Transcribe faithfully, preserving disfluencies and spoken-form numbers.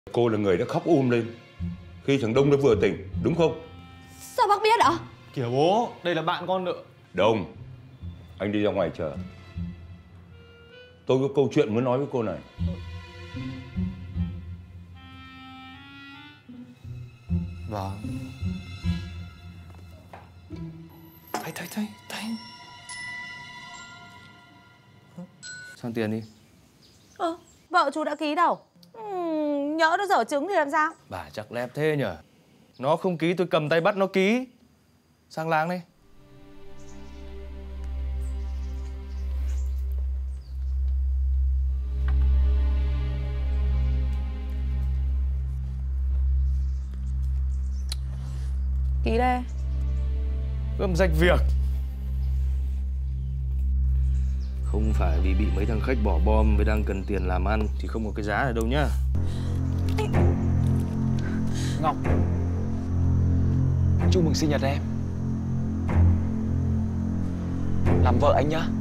Cô là người đã khóc um lên khi thằng Đông nó vừa tỉnh, đúng không? Sao bác biết ạ? Kìa bố, đây là bạn con nợ. Đông, anh đi ra ngoài chờ. Tôi có câu chuyện muốn nói với cô này. Vâng. Thầy, thầy, thầy, thầy. Sang tiền đi. Ờ, vợ chú đã ký đâu. Ừ, nhỡ nó dở trứng thì làm sao? Bà chắc lép thế nhở. Nó không ký tôi cầm tay bắt nó ký. Sang làng đi. Ký đây. Gom rạch việc. Không phải vì bị mấy thằng khách bỏ bom mới đang cần tiền làm ăn thì không có cái giá này đâu nhá. Ngọc, chúc mừng sinh nhật em. Làm vợ anh nhá.